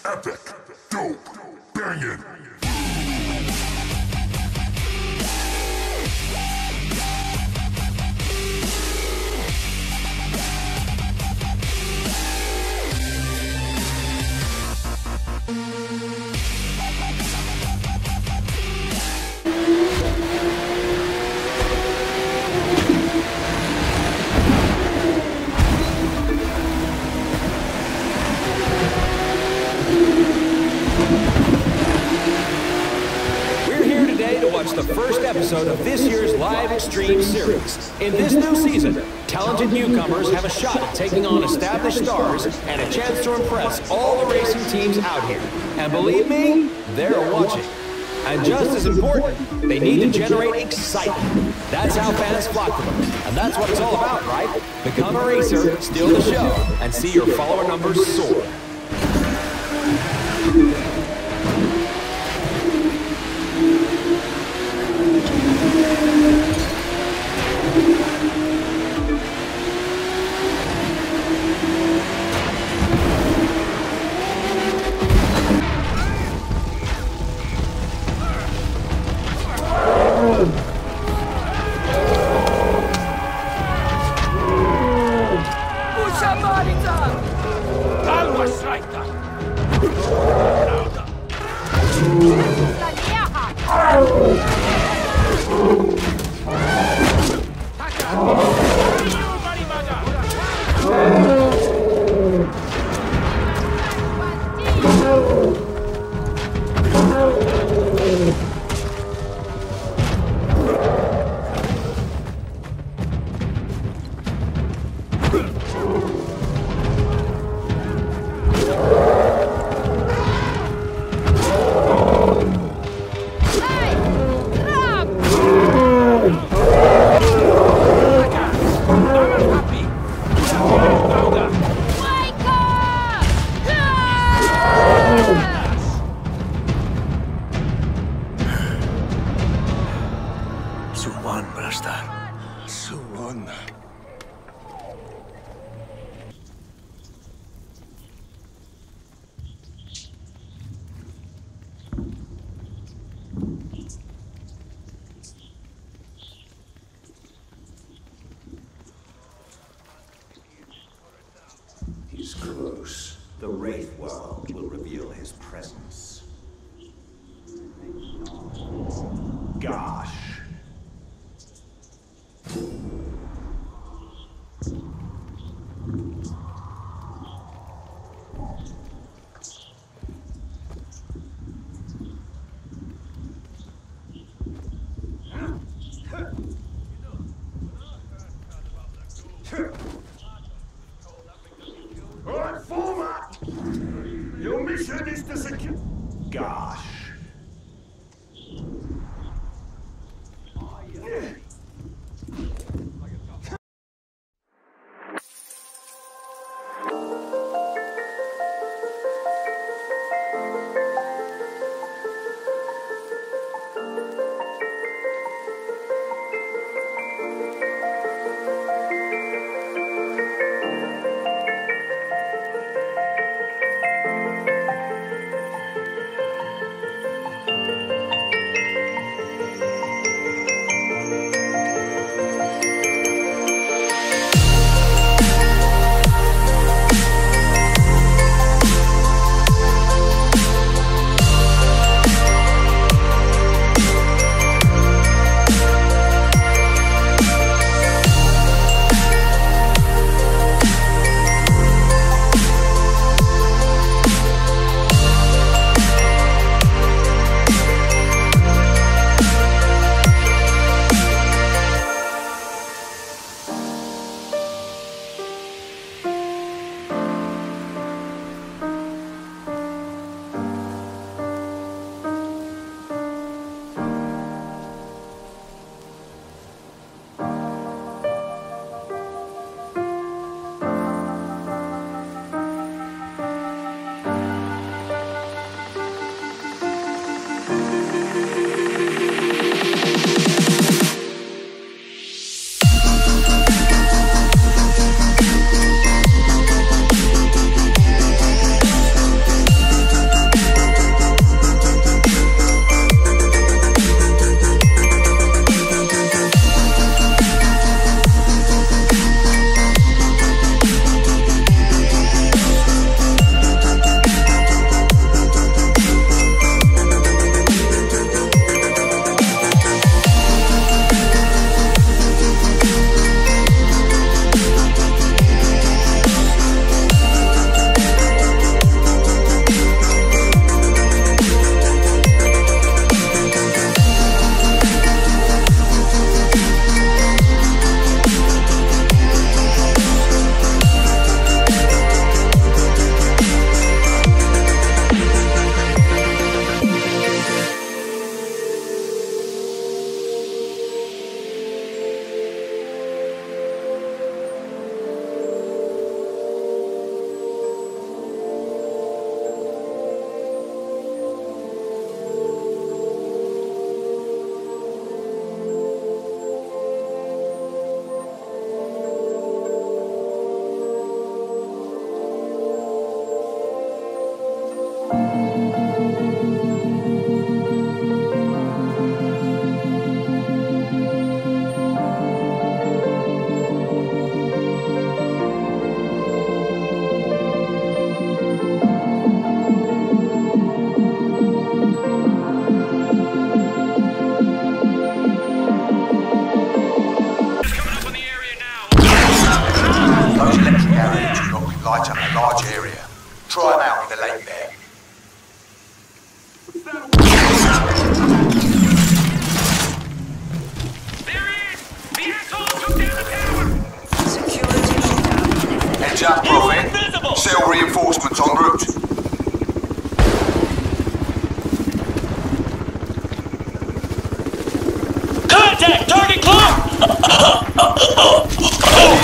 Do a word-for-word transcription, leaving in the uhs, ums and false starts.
epic, dope, banging. The first episode of this year's live Extreme series. In this new season, talented newcomers have a shot at taking on established stars and a chance to impress all the racing teams out here. And believe me, they're watching. And just as important, they need to generate excitement. That's how fans flock to them. And that's what it's all about, right? Become a racer, steal the show, and see your follower numbers soar. He's close. The Wraith World will reveal his presence. Gosh. Alright, format! Your mission is to secure... Gosh. find the lake there. There he is! The asshole took down the tower! Security lockdown. Heads up, Prophet. Cell reinforcements en route. Contact! Target clear!